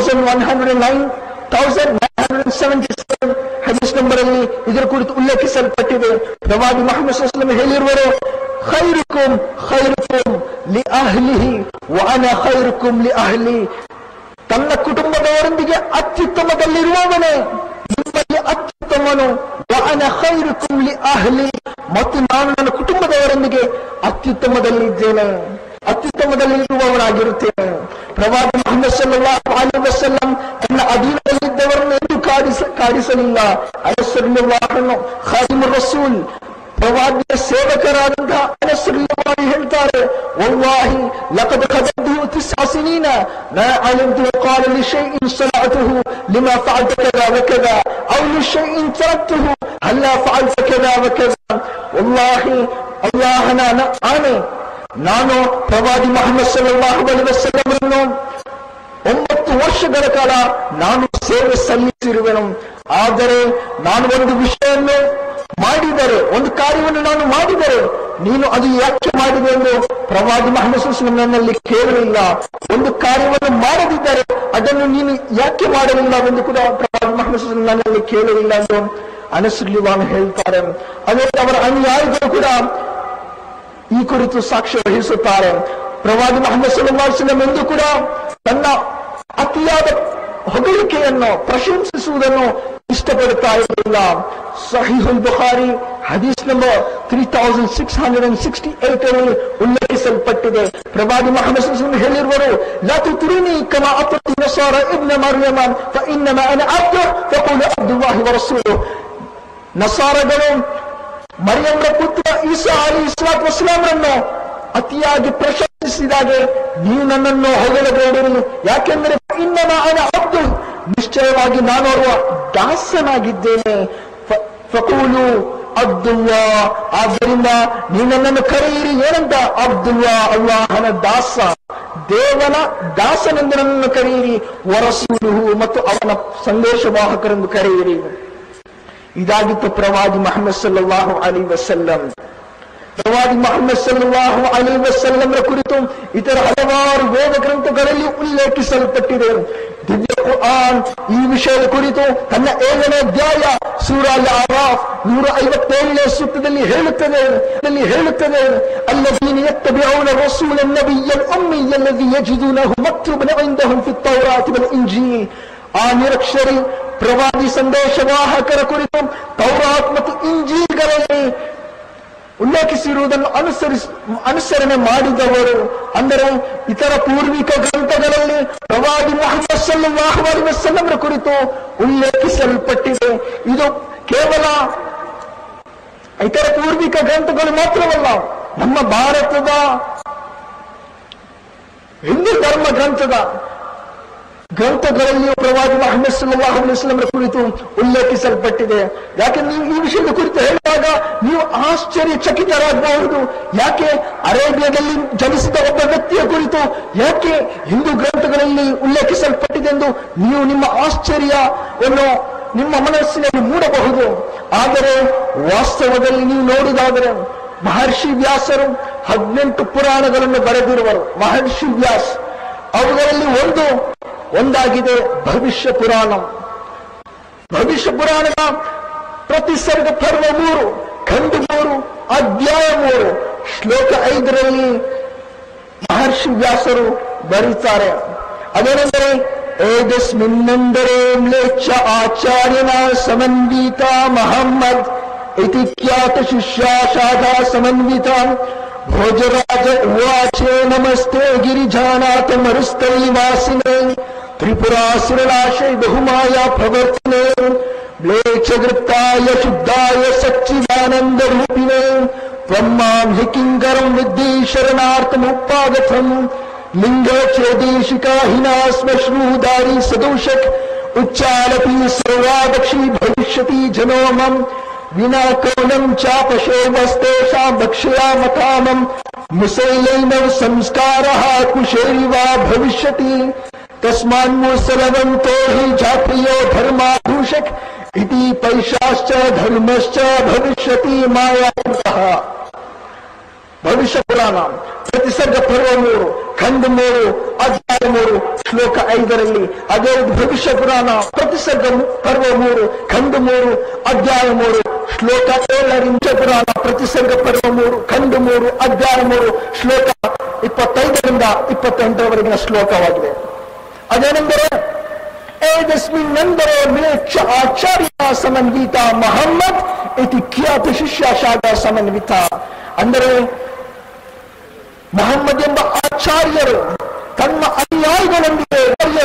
1977 ಹದೀಸ್ ನಂಬರ್ ಅಲ್ಲಿ ಇದರ ಕುರಿತು ಉಲ್ಲೇಖಿಸಲ್ಪಟ್ಟಿದೆ. ಪ್ರವಾದಿ ಮುಹಮ್ಮದ್ ಸಲ್ಲಲ್ಲಾಹು ಅಲೈಹಿ ವಸಲ್ಲಂ ಹೇಳಿರುವರು, ಖೈರುಕುಂ ಖೈರುಕುಂ ಲಿ ಅಹ್ಲಿಹಿ ವ ಅನಾ ಖೈರುಕುಂ ಲಿ ಅಹ್ಲಿ, ತನ್ನ ಕುಟುಂಬದವರೊಂದಿಗೆ ಅತ್ಯುತ್ತಮದಲ್ಲಿರುವವನೇ ನಿಮ್ಮಲ್ಲಿ ಅತ್ಯುತ್ತಮನು, ವ ಅನಾ ಖೈರುಕುಂ ಲಿ ಅಹ್ಲಿ, ಮತ್ತು ನಾನು ನನ್ನ ಕುಟುಂಬದವರೊಂದಿಗೆ ಅತ್ಯುತ್ತಮದಲ್ಲಿದ್ದೇನೆ, ಅತ್ಯುತ್ತಮದಲ್ಲಿರುವವನಾಗಿರುತ್ತೇನೆ. ಪ್ರವಾದಿ ಮುಹಮ್ಮದ್ ಸಲ್ಲಲ್ಲಾಹು ಅಲೈಹಿ ವಸಲ್ಲಂ ತನ್ನ ಅಧೀನದಲ್ಲಿದ್ದವರನ್ನು ಎಂದೂ ಕಾಡಿಸಲಿಲ್ಲ. ಅನಸ್ ರಲಿಯಲ್ಲಾಹು ಅನ್ಹು ಖಾದಿಮುರ್ ರಸೂಲ್, ಪ್ರವಾದಿಯ ಸೇವಕರಾದಂತಹ ಅನಸ್ ರಲಿಯಲ್ಲಾಹು ಅನ್ಹು ಹೇಳ್ತಾರೆ, ವಲ್ಲಾಹಿ ಲಕದ್ ಖದದ್ದುಹು 9 ಸಿನೀನ ಲಾ ಅಲಿಮ್ತು ಖಾಲ ಲಿಶೈಇನ್ ಸನಅತುಹು ಲಿಮಾ ಫಅಲ್ತ ಕದಾ ವಕದಾ ಔ ಲಿಶೈಇನ್ ತರಕ್ತುಹು ಹಲ್ಲಾ ಫಅಲ್ತ ಕದಾ ವಕದಾ. ವಲ್ಲಾಹಿ ಅಲ್ಲಾಹನ ಆಣೆ, ನಾನು ಪ್ರವಾದಿ ಮುಹಮ್ಮದ್ ಸಲ್ಲಲ್ಲಾಹು ಅಲೈಹಿ ವಸಲ್ಲಂರನ್ನು 9 ವರ್ಷಗಳ ಕಾಲ ನಾನು ಸೇವೆ ಸಲ್ಲಿಸಿರುವೆನು. ಆದರೆ ನಾನು ಒಂದು ವಿಷಯವನ್ನು ಮಾಡಿದರೆ, ಒಂದು ಕಾರ್ಯವನ್ನು ನಾನು ಮಾಡಿದರೆ ನೀನು ಅದು ಯಾಕೆ ಮಾಡಿದೆ ಎಂದು ಪ್ರವಾದಿ ಮುಹಮ್ಮದ್ ಸಲ್ಲಲ್ಲಾಹು ಅಲೈಹಿ ವಸಲ್ಲಂ ನನ್ನಲ್ಲಿ ಕೇಳಲಿಲ್ಲ. ಒಂದು ಕಾರ್ಯವನ್ನು ಮಾಡದಿದ್ದರೆ ಅದನ್ನು ನೀನು ಯಾಕೆ ಮಾಡಲಿಲ್ಲ ಎಂದು ಕೂಡ ಪ್ರವಾದಿ ಮುಹಮ್ಮದ್ ಸಲ್ಲಲ್ಲಾಹು ಅಲೈಹಿ ವಸಲ್ಲಂ ನನ್ನಲ್ಲಿ ಕೇಳಲಿಲ್ಲ ಎಂದು ಅನಸ್ ರಲಿಯಲ್ಲಾಹು ಅನ್ಹು ಹೇಳ್ತಾರೆ. ಅದೇ ಅವರ ಅನುಯಾಯಿಗಳು ಕೂಡ ಈ ಕುರಿತು ಸಾಕ್ಷ್ಯ ವಹಿಸುತ್ತಾರೆ. ಪ್ರವಾದಿ ಮುಹಮ್ಮದ್ ಸಲ್ಲಲ್ಲಾಹು ಅಲೈಹಿ ವಸಲ್ಲಂ ಎಂದು ಕೂಡ ತನ್ನ ಅತಿಯಾದ ಹೊಗಳಿಕೆಯನ್ನು, ಪ್ರಶಂಸಿಸುವುದನ್ನು ಇಷ್ಟಪಡುತ್ತಾ ಇರಲಿಲ್ಲ. ಸಹೀಹುಲ್ ಬುಖಾರಿ ಹದೀಸ್ ನಂಬರ್ 3668 ರಲ್ಲಿ ಉಲ್ಲೇಖಿಸಲ್ಪಟ್ಟಿದೆ. ಪ್ರವಾದಿ ಮುಹಮ್ಮದ್ ಸಲ್ಲಲ್ಲಾಹು ಅಲೈಹಿ ವಸಲ್ಲಂ ಹೇಳಿರುವರು, ಲಾ ತುತ್ರಿನಿ ಕಮಾ ಅತ್ರತಿ ನಸಾರ ಇಬ್ನ ಮರ್ಯಮ ಫಇನ್ನಮಾ ಅನ ಅಬ್ದು ಫಖೂಲು ಅಬ್ದುಲ್ಲಾಹಿ ವ ರಸೂಲುಹು, ನಸಾರಗಳು ಮರಿಯಂರ ಪುತ್ರ ಈಸಾ ಅಲೈಹಿಸ್ಸಲಾತು ವಸ್ಸಲಾಮರನ್ನು ಅತಿಯಾಗಿ ಪ್ರಶಂಸಿಸಿದಾಗೆ ನೀವು ನನ್ನನ್ನು ಹೊಗಳಬೇಡಿರಿ. ಯಾಕೆಂದರೆ ಇನ್ನಮಾ ಅನ ಅಬ್ದು, ನಿಶ್ಚಯವಾಗಿ ನಾನು ಅವರ ದಾಸನಾಗಿದ್ದೇನೆ. ಫಕೂಲು ಅಬ್ದುಲ್ಲಾ, ಆದ್ದರಿಂದ ನೀವು ನನ್ನನ್ನು ಕರೆಯಿರಿ. ಏನಂತ? ಅಬ್ದುಲ್ಲಾ, ಅಲ್ಲಾಹನ ದಾಸ, ದೇವನ ದಾಸನೆಂದು ನನ್ನನ್ನು ಕರೆಯಿರಿ. ವರಸೂಲುಹು, ಮತ್ತು ಅವನ ಸಂದೇಶವಾಹಕರೆಂದು ಕರೆಯಿರಿ. ಇದಾಗಿತ್ತು ಪ್ರವಾದಿ ಮುಹಮ್ಮದ್ ಸಲ್ಲಲ್ಲಾಹು ಅಲೈಹಿ ವಸಲ್ಲಂ. ಪ್ರವಾದಿ ಮುಹಮ್ಮದ್ ಸಲ್ಲಲ್ಲಾಹು ಅಲೈಹಿ ವಸಲ್ಲಂರ ಕುರಿತು ಇತರ ಹಲವಾರು ವೇದ ಗ್ರಂಥಗಳಲ್ಲಿ ಉಲ್ಲೇಖಿಸಲ್ಪಟ್ಟಿದೆ. ದಿವ್ಯ ಕುರ್ಆನ್ ಈ ವಿಷಯದ ಕುರಿತು ತನ್ನ 7ನೇ ಅಧ್ಯಾಯ ಸೂರಾ ಅಲ್ ಅರಾಫ್ 157ನೇ ಸೂಕ್ತದಲ್ಲಿ ಹೇಳುತ್ತದೆ, ಅಲ್ಲದೀನ ಯತ್ತಬಿಊನ ರಸೂಲ ನಬಿಯ ಉಮ್ಮಿಯ ಅಲ್ಲದಿ ಯಜಿದುನಹು ಮಕ್ತೂಬನ್ ಇಂದಹುಂ ಫಿ ತೌರಾತ್ ವಲ್ ಇಂಜೀಲ್, ಆ ನಿರಕ್ಷರಿ ಪ್ರವಾದಿ ಸಂದೇಶವಾಹಕರ ಕುರಿತು ತೌರಾತ್ ಮತ್ತು ಇಂಜೀಲ್ಗಳಲ್ಲಿ ಉಲ್ಲೇಖಿಸಿರುವುದನ್ನು ಅನುಸರಣೆ ಮಾಡಿದವರು. ಅಂದರೆ ಇತರ ಪೂರ್ವಿಕ ಗ್ರಂಥಗಳಲ್ಲಿ ಪ್ರವಾದಿ ಮುಹಮ್ಮದ್ ಸಲ್ಲಲ್ಲಾಹು ಅಲೈಹಿ ವಸಲ್ಲಂರ ಕುರಿತು ಉಲ್ಲೇಖಿಸಲ್ಪಟ್ಟಿದೆ. ಇದು ಕೇವಲ ಇತರ ಪೂರ್ವಿಕ ಗ್ರಂಥಗಳು ಮಾತ್ರವಲ್ಲ, ನಮ್ಮ ಭಾರತದ ಹಿಂದೂ ಧರ್ಮ ಗ್ರಂಥದ ಗ್ರಂಥಗಳಲ್ಲಿಯೂ ಪ್ರವಾದಿ ಮುಹಮ್ಮದ್ ಸಲ್ಲಲ್ಲಾಹು ಅಲೈಹಿ ವಸಲ್ಲಂ ಕುರಿತು ಉಲ್ಲೇಖಿಸಲ್ಪಟ್ಟಿದೆ. ಯಾಕೆ ನೀವು ಈ ವಿಷಯದ ಕುರಿತು ಹೇಳಿದಾಗ ನೀವು ಆಶ್ಚರ್ಯಚಕಿತರಾಗಬಹುದು. ಯಾಕೆ ಅರೇಬಿಯಾದಲ್ಲಿ ಜನಿಸಿದ ಒಬ್ಬ ವ್ಯಕ್ತಿಯ ಕುರಿತು ಯಾಕೆ ಹಿಂದೂ ಗ್ರಂಥಗಳಲ್ಲಿ ಉಲ್ಲೇಖಿಸಲ್ಪಟ್ಟಿದೆ ಎಂದು ನೀವು ನಿಮ್ಮ ಆಶ್ಚರ್ಯವನ್ನು ನಿಮ್ಮ ಮನಸ್ಸಿನಲ್ಲಿ ಮೂಡಬಹುದು. ಆದರೆ ವಾಸ್ತವದಲ್ಲಿ ನೀವು ನೋಡುವುದಾದರೆ ಮಹರ್ಷಿ ವ್ಯಾಸರು 18 ಪುರಾಣಗಳನ್ನು ಬರೆದಿರುವರು. ಮಹರ್ಷಿ ವ್ಯಾಸ್ ಅವುಗಳಲ್ಲಿ ಒಂದಾಗಿದೆ ಭವಿಷ್ಯ ಪುರಾಣ. ಭವಿಷ್ಯ ಪುರಾಣದ ಪ್ರತಿ ಸರ್ಗ ಪರ್ವ 3, ಖಂಡ 3, ಅಧ್ಯಾಯ 3, ಶ್ಲೋಕ 5ರಲ್ಲಿ ಮಹರ್ಷಿ ವ್ಯಾಸರು ಬರೀತಾರೆ. ಅದೇನೆಂದರೆ ಏದಸ್ಮಿನ್ನೆಂದರೆ ಮ್ಲೇಚ್ಛ ಆಚಾರ್ಯನ ಸಮನ್ವಿತ ಮಹಮ್ಮದ್ ಇತಿ ಖ್ಯಾತ ಶಿಷ್ಯಾಶಾಖಾ ಸಮನ್ವಿತ ಭೋಜರಾಜ ಉವಾಚೆ ನಮಸ್ತೆ ಗಿರಿಜಾನಾಥ ಮರುಸ್ಥಳೀವಾಸಿನೇ ತ್ರಿಪುರಾಸುರನಾಶೈ ಬಹುಮಾಯಾ ಪ್ರವರ್ತನೆ ಮ್ಲೇಚ್ಛಗೃತ್ತಾಯ ಶುದ್ಧಾಯ ಸಚ್ಚಿದಾನಂದ ರೂಪಿಣೆ ತ್ವಮ್ಮಾಂ ಹಿ ಕಿಂಕರಂ ವಿದ್ಧಿ ಶರಣಾರ್ಥಮುಪಾಗತಂ ಲಿಂಗಛೇದೇಶಿಕಾ ಹಿನಾ ಶ್ಮಶ್ರೂದಾರಿ ಸದೋಷಕ್ ಉಚ್ಚಾಲಪಿ ಸರ್ವಾದಕ್ಷಿ ಭವಿಷ್ಯತಿ ಜನೋಮಂ ವಿನಾ ಕೌಲಂ ಚಾಪಶೇವಸ್ತೇಷಾ ಭಕ್ಷ್ಯಾಮಕಾಮಂ ಮುಸೈಲೈನವ ಸಂಸ್ಕಾರಃ ಕುಶೇರಿವಾ ಭವಿಷ್ಯತಿ ತಸ್ಮಾನ್ಮುಸಲವಂತೋ ಹಿ ಜಾತಿಯೋ ಧರ್ಮಾಧೂಷಕ್ ಇತಿ ಪೈಶಾಶ್ಚ ಧರ್ಮಶ್ಚ ಭವಿಷ್ಯತಿ ಮಾಯಾಕೃತಃ. ಭವಿಷ್ಯ ಪುರಾಣ ಪ್ರತಿ ಸರ್ಗ ಪರ್ವ 3, ಖಂಡ 3, ಅಧ್ಯಾಯ 3, ಶ್ಲೋಕ 5ರಲ್ಲಿ. ಅದೇ ಭವಿಷ್ಯ ಪುರಾಣ ಪ್ರತಿ ಸರ್ಗ ಪರ್ವ 3, ಖಂಡ 3, ಅಧ್ಯಾಯ 3, ಶ್ಲೋಕ 7ರಿಂದ ಪುರಾಣ ಪ್ರತಿ ಸರ್ಗ ಪರ್ವ 3, ಖಂಡ 3, ಅಧ್ಯಾಯ 3, ಶ್ಲೋಕ 25ರಿಂದ 28ರವರೆಗಿನ ಶ್ಲೋಕವಾಗಿದೆ. ಅದೇನೆಂದರೆ ಏದಸ್ಮಿನ್ನೆಂದರೆ ಮ್ಲೇಚ್ಛ ಆಚಾರ್ಯ ಸಮನ್ವಿತ ಮಹಮ್ಮದ್ ಇತಿ ಖ್ಯಾತ ಶಿಷ್ಯಾಶಾಖಾ ಸಮನ್ವಿತ. ಅಂದರೆ ಮೊಹಮ್ಮದ್ ಎಂಬ ಆಚಾರ್ಯರು ತನ್ನ ಅನುಯಾಯಿಗಳೊಂದಿಗೆ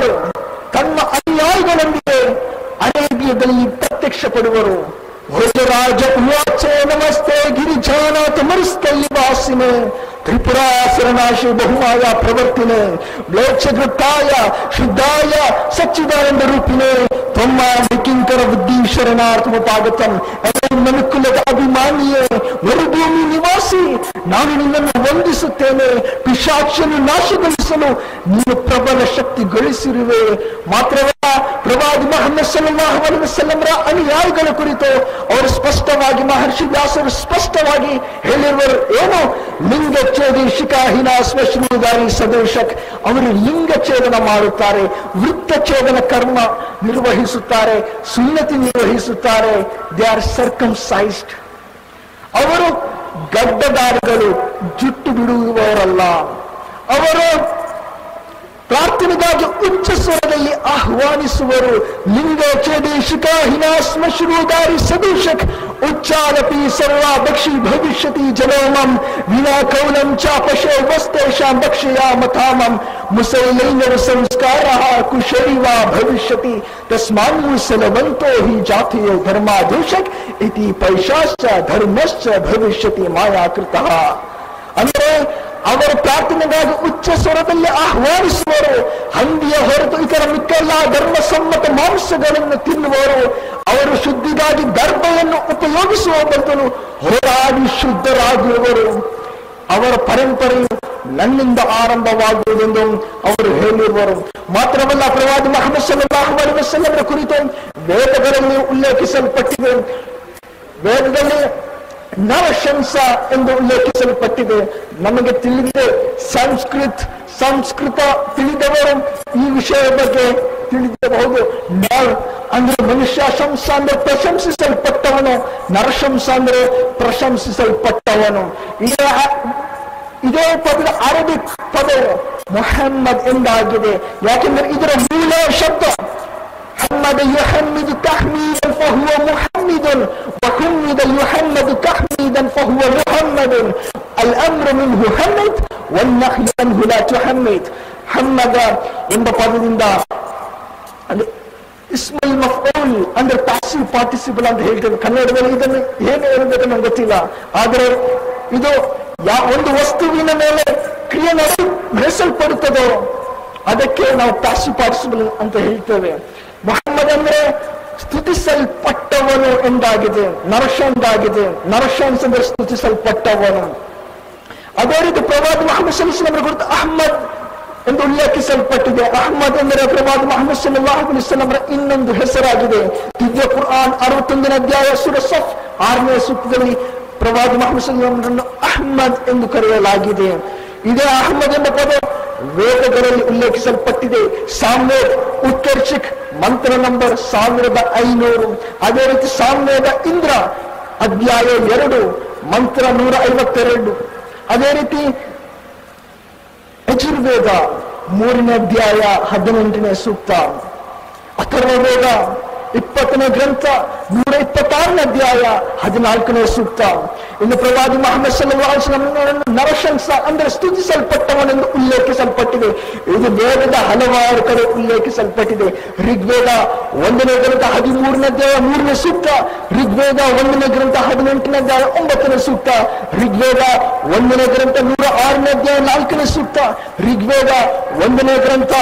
ಅರೇಬಿಯಾದಲ್ಲಿ ಪ್ರತ್ಯಕ್ಷ ಪಡುವರು. ಭೋಜರಾಜ ಉವಾಚೆ ನಮಸ್ತೆ ಗಿರಿಜಾನಾಥ ಮರುಸ್ಥಳೀವಾಸಿನೇ ತ್ರಿಪುರಾಸುರನಾಶಿ ಬಹುಮಾಯ ಪ್ರವರ್ತಿನೆ ಮ್ಲೇಚ್ಛಗೃತ್ತಾಯ ಶುದ್ಧಾಯ ಸಚ್ಚಿದಾನಂದ ರೂಪಿಣೆ ತ್ವಮ್ಮಾಂ ಹಿ ಕಿಂಕರ ಬುದ್ಧಿ ಶರಣಾರ್ಥಮುಪಾಗತಂ. ಮನುಕುಲದ ಅಭಿಮಾನಿಯೇ, ಮರುಭೂಮಿ ನಿವಾಸಿ, ನಾನು ನಿನ್ನನ್ನು ವಂದಿಸುತ್ತೇನೆ. ಪಿಶಾಚನ್ನು ನಾಶಗೊಳಿಸಲು ನೀನು ಪ್ರಬಲ ಶಕ್ತಿಗೊಳಿಸಿರುವೆ. ಮಾತ್ರವಲ್ಲ, ಪ್ರವಾದಿ ಮುಹಮ್ಮದ್ ಸಲ್ಲಲ್ಲಾಹು ಅಲೈಹಿ ವಸಲ್ಲಂರ ಅನುಯಾಯಿಗಳ ಕುರಿತು ಅವರು ಸ್ಪಷ್ಟವಾಗಿ ಮಹರ್ಷಿ ವ್ಯಾಸರು ಸ್ಪಷ್ಟವಾಗಿ ಹೇಳಿರುವರು. ಏನು? ಲಿಂಗಚ್ಛೇದಿ ಶಿಖಾಹಿನ ಶ್ಮಶ್ರೂದಾರಿ ಸದೋಷಕ್. ಅವರು ಲಿಂಗಛೇದನ ಮಾಡುತ್ತಾರೆ, ವೃತ್ತಛೇದನ ಕರ್ಮ ನಿರ್ವಹಿಸುತ್ತಾರೆ, ಸುನ್ನತಿ ನಿರ್ವಹಿಸುತ್ತಾರೆ. They are circumcised. ಅವರು ಗಡ್ಡದಾರಿಗಳು, ಜುಟ್ಟು ಬಿಡುವವರಲ್ಲ. ಅವರು ಪ್ರಾರ್ಥನೆಗಾಗಿ ಉಚ್ಚ ಸ್ವರದಲ್ಲಿ ಆಹ್ವಾನಿಸುವರು. ಲಿಂಗಚ್ಛೇದಿ ಶಿಖಾಹಿನ ಶ್ಮಶ್ರೂದಾರಿ ಸದೋಷಕ್ ಉಚ್ಚಾಲಪಿ ಸರ್ವಾಭಕ್ಷಿ ಭವಿಷ್ಯತಿ ಜನೋಮಂ ವಿನಾ ಕೌಲಂ ಚಾಪಶೇ ವಸ್ತೇಷಾಂ ಭಕ್ಷ್ಯಾಮಕಾಮಂ ಮುಸೈಲೈನವ ಸಂಸ್ಕಾರಃ ಕುಶರಿವಾ ಭವಿಷ್ಯತಿ ತಸ್ಮಾನ್ಮುಸಲವಂತೋ ಹಿ ಜಾತಿಯೋ ಧರ್ಮಾಧೂಷಕ್ ಇತಿ ಪೈಶಾಶ್ಚ ಧರ್ಮಶ್ಚ ಭವಿಷ್ಯತಿ ಮಾಯಾಕೃತಃ. ಅಂದರೆ ಅವರು ಪ್ರಾರ್ಥನೆಗಾಗಿ ಉಚ್ಚ ಸ್ವರದಲ್ಲಿ ಆಹ್ವಾನಿಸುವರು. ಹಂದಿಯ ಹೊರತು ಇತರ ಮಿಕ್ಕೆಲ್ಲ ಧರ್ಮಸಮ್ಮತ ಮಾಂಸಗಳನ್ನು ತಿನ್ನುವರು. ಅವರು ಶುದ್ಧಿಗಾಗಿ ಗರ್ಭವನ್ನು ಉಪಯೋಗಿಸುವ ಬದಲು ಹೋರಾಡಿ ಶುದ್ಧರಾಗಿರುವರು. ಅವರ ಪರಂಪರೆಯು ನನ್ನಿಂದ ಆರಂಭವಾಗುವುದೆಂದು ಅವರು ಹೇಳಿರುವರು. ಮಾತ್ರವಲ್ಲ, ಪ್ರವಾದಿ ಮುಹಮ್ಮದ್ ಸಲ್ಲಲ್ಲಾಹು ಅಲೈಹಿ ವಸಲ್ಲಂರ ಕುರಿತು ವೇದಗಳಲ್ಲಿ ಉಲ್ಲೇಖಿಸಲ್ಪಟ್ಟಿದೆ. ವೇದದಲ್ಲಿ ನರಶಂಸ ಎಂದು ಉಲ್ಲೇಖಿಸಲ್ಪಟ್ಟಿದೆ. ನಮಗೆ ತಿಳಿದಿದೆ ಸಂಸ್ಕೃತ ತಿಳಿದವರು ಈ ವಿಷಯದ ಬಗ್ಗೆ ತಿಳಿದಿರಬಹುದು. ನರ್ ಅಂದ್ರೆ ಮನುಷ್ಯ, ಶಂಸ ಅಂದ್ರೆ ಪ್ರಶಂಸಿಸಲ್ಪಟ್ಟವನು, ನರಶಂಸ ಅಂದ್ರೆ ಪ್ರಶಂಸಿಸಲ್ಪಟ್ಟವನು. ಇದೇ ಪದದ ಅರಬಿಕ್ ಪದವು ಮೊಹಮ್ಮದ್ ಎಂದಾಗಿದೆ. ಯಾಕೆಂದ್ರೆ ಇದರ ಮೂಲ ಶಬ್ದ حمد يحمد تحميدا فهو محمد وحمد يحمد تحميدا فهو محمد الامر منه حمد والنهي عنه لا تحمد. حمد ಎಂಬ ಪದದಿಂದ ಇಸ್ಮಲ್ ಮಫ್ಊಲ್ ಅಂದ್ರೆ ಪಾಸಿವ್ ಪಾರ್ಟಿಸಿಪಲ್ ಅಂತ ಹೇಳ್ತೇವೆ ಕನ್ನಡದಲ್ಲಿ. ಇದನ್ನು ಏನು ಹೇಳಬೇಕು ನಂಗೆ ಗೊತ್ತಿಲ್ಲ. ಆದರೆ ಇದು ಒಂದು ವಸ್ತುವಿನ ಮೇಲೆ ಕ್ರಿಯೆ ನಡೆಸಲ್ಪಡುತ್ತದೋ ಅದಕ್ಕೆ ನಾವು ಪ್ಯಾಸಿವ್ ಪಾರ್ಟಿಸಿಪಲ್ ಅಂತ ಹೇಳ್ತೇವೆ. ಮೊಹಮ್ಮದ್ ಅಂದ್ರೆ ಸ್ತುತಿಸಲ್ಪಟ್ಟವನು ಎಂದಾಗಿದೆ, ನರಶಂದಾಗಿದೆ. ನರಶಂಸ್ ಅಂದ್ರೆ ಸ್ತುತಿಸಲ್ಪಟ್ಟವನು. ಅದೇ ರೀತಿ ಪ್ರವಾದಿ ಮುಹಮ್ಮದ್ ಸಲ್ಲಲ್ಲಾಹು ಅಲೈಹಿ ವಸಲ್ಲಂ ಕುರಿತು ಅಹ್ಮದ್ ಎಂದು ಉಲ್ಲೇಖಿಸಲ್ಪಟ್ಟಿದೆ. ಅಹ್ಮದ್ ಎಂದರೆ ಪ್ರವಾದಿ ಮುಹಮ್ಮದ್ ಸಲ್ಲಲ್ಲಾಹು ಅಲೈಹಿ ವಸಲ್ಲಂ ಇನ್ನೊಂದು ಹೆಸರಾಗಿದೆ. ದಿವ್ಯ ಕುರ್ಆನ್ 61ನೇ ಅಧ್ಯಾಯ ಸೂರ ಸಫ್ 6ನೇ ಸೂಕ್ತದಲ್ಲಿ ಪ್ರವಾದಿ ಮುಹಮ್ಮದ್ ಸಲ್ಲಲ್ಲಾಹು ಅಲೈಹಿ ವಸಲ್ಲಂ ಅಹ್ಮದ್ ಎಂದು ಕರೆಯಲಾಗಿದೆ. ಇದೇ ಅಹ್ಮದ್ ಎಂಬ ಪದ ವೇದಗಳಲ್ಲಿ ಉಲ್ಲೇಖಿಸಲ್ಪಟ್ಟಿದೆ. ಸಾಮ್ವೇದ್ ಉತ್ತರ್ಚಿಕ್ ಮಂತ್ರ ನಂಬರ್ 1500. ಅದೇ ರೀತಿ ಸಾಮ್ವೇದ ಇಂದ್ರ ಅಧ್ಯಾಯ 2 ಮಂತ್ರ 152. ಅದೇ ರೀತಿ ಯಜುರ್ವೇದ 3ನೇ ಅಧ್ಯಾಯ 18ನೇ ಸೂಕ್ತ. ಅಥರ್ವವೇದ 20ನೇ ಗ್ರಂಥ 126ನೇ ಅಧ್ಯಾಯ 14ನೇ ಸೂಕ್ತ. ಇನ್ನು ಪ್ರವಾದಿ ಮುಹಮ್ಮದ್ ಸಲ್ಲಲ್ಲಾಹು ಅಲೈಹಿ ವಸಲ್ಲಂ ನರಶಂಸ ಅಂದ್ರೆ ಸ್ತುತಿಸಲ್ಪಟ್ಟವನೆಂದು ಉಲ್ಲೇಖಿಸಲ್ಪಟ್ಟಿದೆ. ಇದು ವೇದದ ಹಲವಾರು ಕಡೆ ಉಲ್ಲೇಖಿಸಲ್ಪಟ್ಟಿದೆ. ಋಗ್ವೇದ 1ನೇ ಗ್ರಂಥ 13ನೇ ಅಧ್ಯಾಯ 3ನೇ ಸೂಕ್ತ, ಋಗ್ವೇದ 1ನೇ ಗ್ರಂಥ 18ನೇ ಅಧ್ಯಾಯ 9ನೇ ಸೂಕ್ತ, ಋಗ್ವೇದ 1ನೇ ಗ್ರಂಥ 106ನೇ ಅಧ್ಯಾಯ 4ನೇ ಸೂಕ್ತ, ಋಗ್ವೇದ 1ನೇ ಗ್ರಂಥ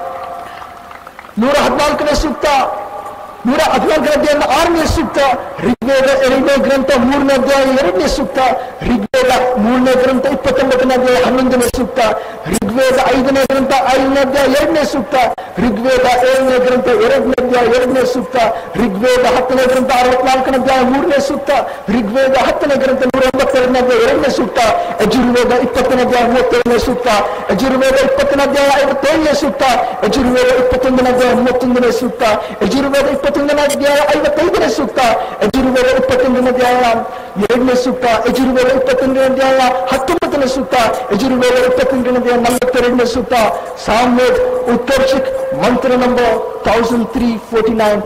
114ನೇ ಸೂಕ್ತ, 114ನೇ ಅಧ್ಯಾಯ 6ನೇ ಸೂಕ್ತ, ಋಗ್ವೇದ 2ನೇ ಗ್ರಂಥ 3ನೇ ಅಧ್ಯಾಯ 2ನೇ ಸೂಕ್ತ, ಋಗ್ವೇದ 3ನೇ ಗ್ರಂಥ 29ನೇ ಅಧ್ಯಾಯ 11ನೇ ಸೂಕ್ತ, ಋಗ್ವೇದ 5ನೇ ಗ್ರಂಥ 5ನೇ ಅಧ್ಯಾಯ 2ನೇ ಸೂಕ್ತ, ಋಗ್ವೇದ 7ನೇ ಗ್ರಂಥ 2ನೇ ಅಧ್ಯಾಯ 2ನೇ ಸೂಕ್ತ, ಋಗ್ವೇದ 10ನೇ ಗ್ರಂಥ 64ನೇ ಅಧ್ಯಾಯ 3ನೇ ಸೂಕ್ತ, ಋಗ್ವೇದ 10ನೇ ಗ್ರಂಥ 182ನೇ ಅಧ್ಯಾಯ 2ನೇ ಸೂಕ್ತ, ಯಜುರ್ವೇದ 20ನೇ ಅಧ್ಯಾಯ 37ನೇ ಸೂಕ್ತ, ಯಜುರ್ವೇದ 20ನೇ ಅಧ್ಯಾಯ 57ನೇ ಸೂಕ್ತ, ಯಜುರ್ವೇದ 21ನೇ ಅಧ್ಯಾಯ 31ನೇ ಸೂಕ್ತ, ಯಜುರ್ವೇದ 21ನೇ ಅಧ್ಯಾಯ 55ನೇ ಸೂಕ್ತ, ಯಜುರ್ವೇದ 21ನೇ ಅಧ್ಯಾಯ 2ನೇ ಸೂಕ್ತ, ಯಜುರ್ವೇದ 21ನೇ ಅಧ್ಯಾಯ 19ನೇ ಸೂಕ್ತ, ಯಜುರ್ವೇದ 22ನೇ ಅಧ್ಯಾಯ 42ನೇ ಸೂಕ್ತ, ಸಾಮ್ವೇದ್ ಉತ್ತರ್ಚಿಕ್ ಮಂತ್ರ ನಂಬರ್ 1349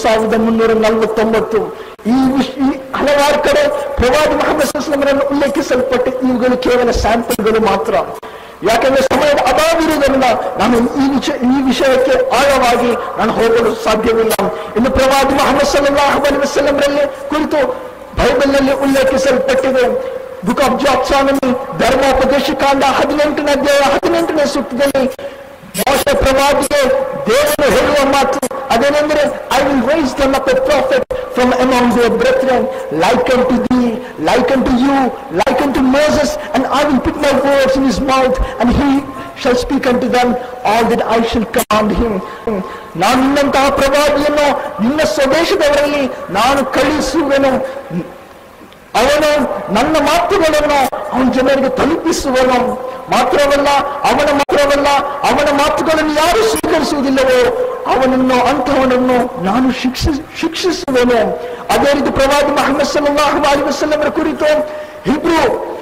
1349. ಈ ಹಲವಾರು ಕಡೆ ಪ್ರವಾದಿ ಮುಹಮ್ಮದ್ ಸಲ್ಲಲ್ಲಾಹು ಅಲೈಹಿ ವಸಲ್ಲಂ ಉಲ್ಲೇಖಿಸಲ್ಪಟ್ಟ ಇವುಗಳು ಕೇವಲ ಸ್ಯಾಂಪಲ್ಗಳು ಮಾತ್ರ. ಯಾಕಂದ್ರೆ ಸಮಯದ ಅಭಾವವಿರುವುದರಿಂದ ನಾನು ಈ ವಿಷಯಕ್ಕೆ ಆಳವಾಗಿ ನಾನು ಹೋಗಲು ಸಾಧ್ಯವಿಲ್ಲ. ಇನ್ನು ಪ್ರವಾದಿ ಮುಹಮ್ಮದ್ ಸಲ್ಲಲ್ಲಾಹು ಅಲೈಹಿ ವಸಲ್ಲಂ ಕುರಿತು ಬೈಬಲ್ ನಲ್ಲಿ ಉಲ್ಲೇಖಿಸಲ್ಪಟ್ಟಿದೆ. ಬುಕ್ ಆಫ್ ಜಾಕ್ಸಾನಮಿ ಧರ್ಮೋಪದೇಶ ಕಾಂಡ 18ನೇ ಅಧ್ಯಾಯ 18ನೇ ಸೂಕ್ತದಲ್ಲಿ ಮೋಶೆ ಪ್ರವಾದಿಗೆ ದೇವರು ಹೇಳುವ ಮಾತು ಅದೇನೆಂದರೆ, I will raise them up a prophet from among their brethren like unto thee, like unto you, like unto Moses, and I will put my words in his mouth, and he shall speak unto them all that I shall command him. ನಾನು ನಿನ್ನಂತಹ ಪ್ರವಾದಿಯನ್ನು ನಿನ್ನ ಸ್ವದೇಶದವರಲ್ಲಿ ನಾನು ಕಳುಹಿಸುವೆನು. ಅವನು ನನ್ನ ಮಾತುಗಳನ್ನು ಅವನ ಜನರಿಗೆ ತಲುಪಿಸುವನು. ಮಾತ್ರವಲ್ಲ ಅವನ ಮಾತುಗಳನ್ನು ಯಾರು ಸ್ವೀಕರಿಸುವುದಿಲ್ಲವೋ ಅಂತಹವನನ್ನು ನಾನು ಶಿಕ್ಷಿಸುವೆನು. ಅದೇ ರೀತಿ ಪ್ರವಾದಿ ಮುಹಮ್ಮದ್ ಸಲ್ಲಲ್ಲಾಹು ಅಲೈಹಿ ವಸಲ್ಲಂ ಕುರಿತು ಹಿಬ್ರೂ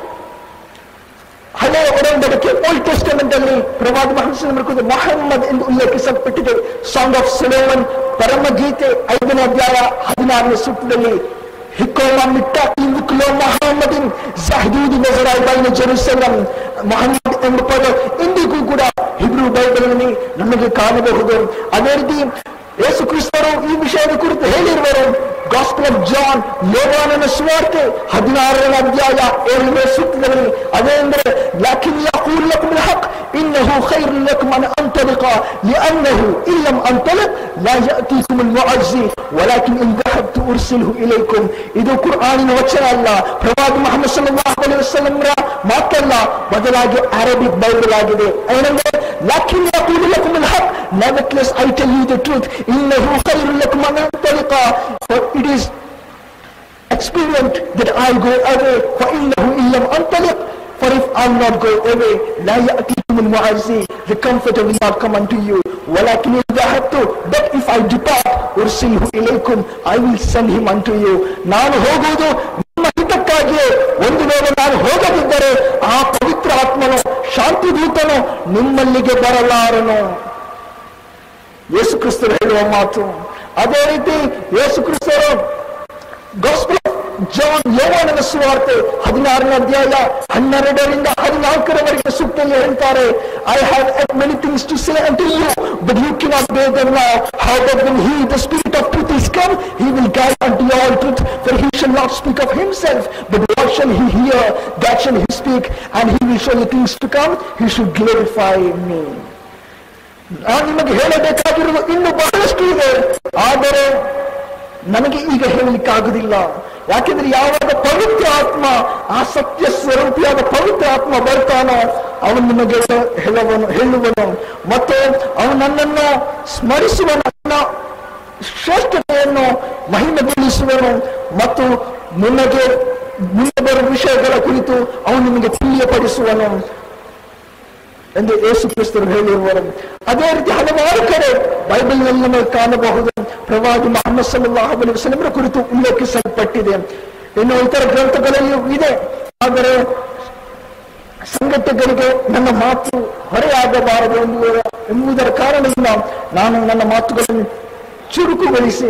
ಹಳೆಯ ಒಡಂಬಡಿಕೆ ಓಲ್ಡ್ ಟೆಸ್ಟಮೆಂಟ್ ಅಲ್ಲಿ ಪ್ರವಾದಿ ಮುಹಮ್ಮದ್ ಸಲ್ಲಲ್ಲಾಹು ಅಲೈಹಿ ವಸಲ್ಲಂ ಮೊಹಮ್ಮದ್ ಎಂದು ಉಲ್ಲೇಖಿಸಲ್ಪಟ್ಟಿದೆ. ಸಾಂಗ್ ಆಫ್ ಸೊಲೊಮನ್ ಪರಮಗೀತೆ 5ನೇ ಅಧ್ಯಾಯ 16ನೇ ಸೂಕ್ತದಲ್ಲಿ ಹಿಕೋಮ ಮಿಟ್ಟ ಇಂದುಕ್ಲೋ ಮೊಹಮ್ಮದಿನ್ ಜಹದೂದಿ ನಜರಾಯ್ ಬೈನ ಜೆರುಸಲಂ ಮೊಹಮ್ಮದ್ ಎಂಬ ಪದ ಇಂದಿಗೂ ಕೂಡ ಹಿಬ್ರೂ ಬೈಬಲ್ನಲ್ಲಿ ನಮಗೆ ಕಾಣಬಹುದು. ಅದೇ ರೀತಿ ಯೇಸು ಕ್ರಿಸ್ತರು ಈ ವಿಷಯದ ಕುರಿತು ಹೇಳಿರುವರು. ಗಾಸ್ಪಲ್ ಆಫ್ ಜಾನ್ ಯೋಹಾನನ ಸುವಾರ್ತೆ 16ನೇ ಅಧ್ಯಾಯ 7ನೇ ಸೂಕ್ತದಲ್ಲಿ ಅದೇ ಅಂದರೆ, ಲಾಕಿನ್ ಯಕೂಲ್ ಲಕುಮ್ ಅಲ್-ಹಕ್ ಇನ್ನಹು ಖೈರುನ್ ಲಕುಮ್ ಅನ್ ಅಂತಲಿಕ ಲಿಅನ್ನಹು ಇನ್ ಲಮ್ ಅಂತಲಿಕ್ ಲಾ ಯಅತೀಕುಮ್ ಅಲ್-ಮುಅಜ್ಜಿ ವಲಾಕಿನ್ ಇನ್ ದಹಬ್ತು ಉರ್ಸಿಲ್ಹು ಇಲೈಕುಮ್. ಇದು ಕುರ್ಆನಿನ ವಚನ ಅಲ್ಲ, ಪ್ರವಾದಿ ಮುಹಮ್ಮದ್ ಸಲ್ಲಲ್ಲಾಹು ಅಲೈಹಿ ವಸಲ್ಲಂ ಮಾತಲ್ಲ, ಬದಲಾಗಿ ಅರೇಬಿಕ್ ಬೈಬಲ್ ಆಗಿದೆ. ಏನಂದ್ರೆ, ಲಾಕಿನ್ ಯಕೂಲ್ ಲಕುಮ್ ಅಲ್-ಹಕ್ nevertheless I tell you the truth innahu khayrun lakum an antaliqa, for it is expedient that I go away, for innahu illam antaliq, for if I am not go away la ya'tikum al-mu'azzi, the comforter will not come unto you, walakin in dhahabtu, but if I depart ursilhu ilaykum, I will send him unto you. ನಾನು ಹೋಗುವುದು ನಿಮ್ಮ ಹಿತಕ್ಕಾಗಿಯೇ. ಒಂದು ವೇಳೆ ನಾನು ಹೋಗದಿದ್ದರೆ ಆ ಪವಿತ್ರ ಆತ್ಮನು ಶಾಂತಿ ದೂತನು ನಿಮ್ಮಲ್ಲಿಗೆ ಬರಲಾರನು. ಯೇಸು ಕ್ರಿಸ್ತರು ಹೇಳುವ ಮಾತು. ಅದೇ ರೀತಿ ಯೇಸು ಕ್ರಿಸ್ತರು ಗಾಸ್ಪಲ್ ಜಾನ್ ಯೋಹಾನನ ಸುವಾರ್ತೆ 16ನೇ ಅಧ್ಯಾಯ 12ರಿಂದ 14ರವರೆಗೆ ಸೂಕ್ತದಲ್ಲಿ ಹೇಳ್ತಾರೆ, I have many things to say unto you, but you cannot bear them now. However, when he, the Spirit of truth, is come, he will guide unto all truth, for he shall not speak of himself, but what shall he hear, that shall he speak, and he will show the things to come. He should glorify me. ನಾನು ನಿಮಗೆ ಹೇಳಬೇಕಾಗಿರುವ ಇನ್ನೂ ಬಹಳಷ್ಟು ಇದೆ, ಆದರೆ ನನಗೆ ಈಗ ಹೇಳಲಿಕ್ಕಾಗುವುದಿಲ್ಲ. ಯಾಕೆಂದ್ರೆ ಯಾವಾಗ ಪವಿತ್ರ ಆತ್ಮ, ಆ ಸತ್ಯ ಸ್ವರೂಪಿಯಾದ ಪವಿತ್ರ ಆತ್ಮ ಬರ್ತಾನೋ ಅವನು ನಿಮಗೆ ಹೇಳುವನು ಮತ್ತು ಅವನು ನನ್ನನ್ನು ಸ್ಮರಿಸುವನು, ನನ್ನ ಶ್ರೇಷ್ಠತೆಯನ್ನು ಮಹಿಮೆಗೊಳಿಸುವನು ಮತ್ತು ನಿಮಗೆ ಮುಂದೆ ಬರುವ ವಿಷಯಗಳ ಕುರಿತು ಅವನು ನಿಮಗೆ ತಿಳಿಯಪಡಿಸುವನು ಎಂದು ಯೇಸು ಕ್ರಿಸ್ತರು ಹೇಳಿರುವರು. ಅದೇ ರೀತಿ ಹಲವಾರು ಕಡೆ ಬೈಬಲ್ನಲ್ಲಿ ನಮಗೆ ಕಾಣಬಹುದು. ಪ್ರವಾದಿ ಮುಹಮ್ಮದ್ ಸಲ್ಲಲ್ಲಾಹು ಅಲೈಹಿ ವಸಲ್ಲಮರ ಕುರಿತು ಉಲ್ಲೇಖಿಸಲ್ಪಟ್ಟಿದೆ, ಇನ್ನು ಇತರ ಗ್ರಂಥಗಳಲ್ಲಿಯೂ ಇದೆ. ಆದರೆ ಸಂಗತಿಗಳಿಗೆ ನನ್ನ ಮಾತು ಹೊರೆಯಾಗಬಾರದು ಎಂಬುದರ ಕಾರಣದಿಂದ ನಾನು ನನ್ನ ಮಾತುಗಳನ್ನು ಚುರುಕುಗೊಳಿಸಿ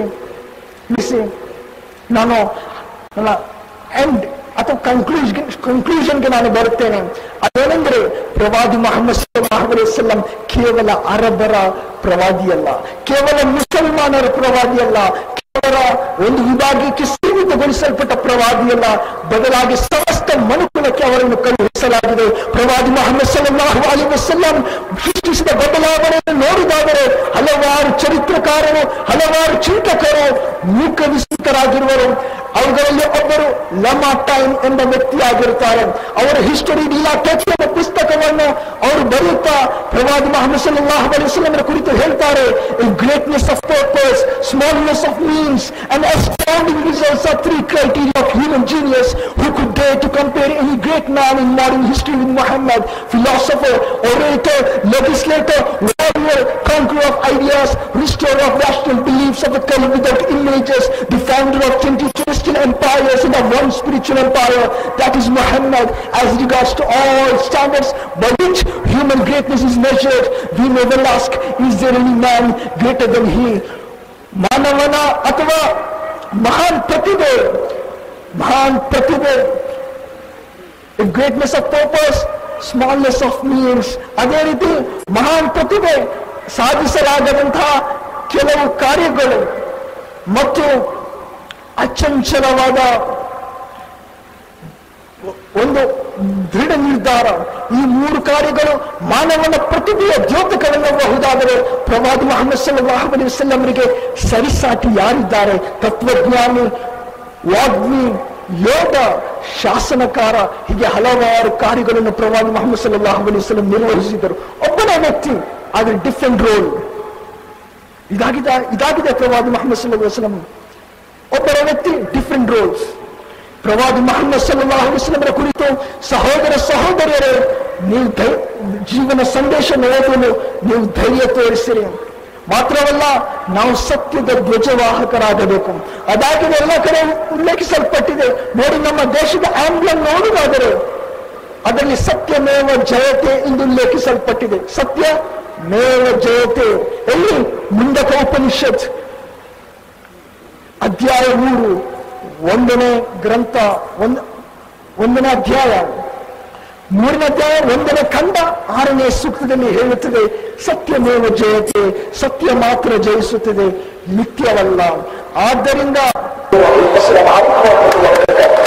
ನಾನು ನನ್ನ ಎಂಡ್ ಅಥವಾ ಕನ್ಕ್ಲೂಷನ್ಗೆ ನಾನು ಬರುತ್ತೇನೆ. ಅದೇನೆಂದ್ರೆ ಪ್ರವಾದಿ ಮುಹಮ್ಮದ್ ಸಲ್ಲಲ್ಲಾಹು ಅಲೈಹಿ ವಸಲ್ಲಂ ಕೇವಲ ಅರಬರ ಪ್ರವಾದಿಯಲ್ಲ, ಕೇವಲ ಮುಸಲ್ಮಾನರ ಪ್ರವಾದಿಯಲ್ಲ, ಕೇವಲ ಒಂದು ವಿಭಾಗಕ್ಕೆ ಸೀಮಿತಗೊಳಿಸಲ್ಪಟ್ಟ ಪ್ರವಾದಿಯಲ್ಲ, ಬದಲಾಗಿ ಸಮಸ್ತ ಮನುಕುಲಕ್ಕೆ ಅವರನ್ನು ಕಳುಹಿಸಲಾಗಿದೆ. ಪ್ರವಾದಿ ಮುಹಮ್ಮದ್ ಸಲ್ಲಲ್ಲಾಹು ಅಲೈಹಿ ವಸಲ್ಲಂ ಸೃಷ್ಟಿಸಿದ ಬದಲಾವಣೆಯನ್ನು ನೋಡಿದಾದರೆ ಹಲವಾರು ಚರಿತ್ರಕಾರರು, ಹಲವಾರು ಚಿಂತಕರು ಮೂಕವಿಸ್ತರಾಗಿರುವರು. ಅವುಗಳಲ್ಲಿ ಒಬ್ಬರು ಲಮಾ ಟೈಮ್ ಎಂಬ ವ್ಯಕ್ತಿಯಾಗಿರುತ್ತಾರೆ. ಅವರ ಹಿಸ್ಟರಿ ಟೆಕ್ಸ್ಟ್ ಎಂಬ ಪುಸ್ತಕವನ್ನು ಅವರು ಬರೆಯುತ್ತಾ ಪ್ರವಾದಿ ಮುಹಮ್ಮದ್ ಸಲ್ಲಲ್ಲಾಹು ಅಲೈಹಿ ವಸಲ್ಲಮರ ಕುರಿತು ಹೇಳ್ತಾರೆ. Greatness of purpose, smallness of means and astounding results are three criteria of human genius. Who could dare to compare any great man in modern history with Muhammad? Philosopher, orator, legislator, warrior, conqueror of ideas, restorer of rational beliefs of a color without images, the founder of 20 celestial empires and of one spiritual empire, that is Muhammad. As regards to all standards by which human greatness is measured, we may well ask, is there any man greater than he? ಮಾನವನ ಅಥವಾ ಮಹಾನ್ ಪ್ರತಿಭೆ, greatness of purpose, smallness of means. ಅದೇ ರೀತಿ ಮಹಾನ್ ಪ್ರತಿಭೆ, ಸಾಧಿಸಲಾಗದಂತಹ ಕೆಲವು ಕಾರ್ಯಗಳು ಮತ್ತು ಅಚಂಚಲವಾದ ಒಂದು ದೃಢ ನಿರ್ಧಾರ, ಈ ಮೂರು ಕಾರ್ಯಗಳು ಮಾನವನ ಪ್ರತಿಭೆಯ ದ್ಯೋತಕವೆನ್ನಬಹುದಾದರೆ ಪ್ರವಾದಿ ಮುಹಮ್ಮದ್ ಸಲ್ಲಲ್ಲಾಹು ಅಲೈಹಿ ವಸಲ್ಲಮರಿಗೆ ಸರಿಸಾಟಿ ಯಾರಿದ್ದಾರೆ? ತತ್ವಜ್ಞಾನಿ, ವಾಗ್ಮಿ, ಯೋಧ, ಶಾಸನಕಾರ, ಹೀಗೆ ಹಲವಾರು ಕಾರ್ಯಗಳನ್ನು ಪ್ರವಾದಿ ಮುಹಮ್ಮದ್ ಸಲ್ಲಲ್ಲಾಹು ಅಲೈಹಿ ವಸಲ್ಲಂ ನಿರ್ವಹಿಸಿದರು. ಒಬ್ಬನೇ ವ್ಯಕ್ತಿ, ಆದರೆ ಡಿಫರೆಂಟ್ ರೋಲ್. ಇದಾಗಿದೆ ಪ್ರವಾದಿ ಮುಹಮ್ಮದ್ ಸಲ್ಲಲ್ಲಾಹು ಅಲೈಹಿ ವಸಲ್ಲಂ. ಒಬ್ಬರ ವ್ಯಕ್ತಿ, ಡಿಫರೆಂಟ್ ರೋಲ್ಸ್. ಪ್ರವಾದಿ ಮುಹಮ್ಮದ್ ಸಲ್ಲಲ್ಲಾಹು ಅಲೈಹಿ ವಸಲ್ಲಮರ ಕುರಿತು ಸಹೋದರ ಸಹೋದರಿಯರೇ, ನೀವು ಜೀವನ ಸಂದೇಶ ಓದಲು ನೀವು ಧೈರ್ಯ ತೋರಿಸಿರಿ. ಮಾತ್ರವಲ್ಲ, ನಾವು ಸತ್ಯದ ಧ್ವಜವಾಹಕರಾಗಬೇಕು. ಅದಾಗಿದೆ ಎಲ್ಲ ಕಡೆ ಉಲ್ಲೇಖಿಸಲ್ಪಟ್ಟಿದೆ. ನೋಡಿ, ನಮ್ಮ ದೇಶದ ಆಂಬ್ಲಮ್ ನೋಡುವುದಾದರೆ ಅದರಲ್ಲಿ ಸತ್ಯಮೇವ ಜಯತೆ ಎಂದು ಉಲ್ಲೇಖಿಸಲ್ಪಟ್ಟಿದೆ. ಸತ್ಯ ಮೇವ ಜಯತೆ. ಎಲ್ಲಿ? ಮುಂಡಕ ಉಪನಿಷತ್ ಅಧ್ಯಾಯ 3, 1ನೇ ಗ್ರಂಥ, 1ನೇ ಅಧ್ಯಾಯ, 3ನೇ ಅಧ್ಯಾಯ 1ನೇ ಖಂಡ 6ನೇ ಸೂಕ್ತದಲ್ಲಿ ಹೇಳುತ್ತದೆ, ಸತ್ಯಮೇವ ಜಯತೆ, ಸತ್ಯ ಮಾತ್ರ ಜಯಿಸುತ್ತದೆ, ನಿತ್ಯವಲ್ಲ. ಆದ್ದರಿಂದ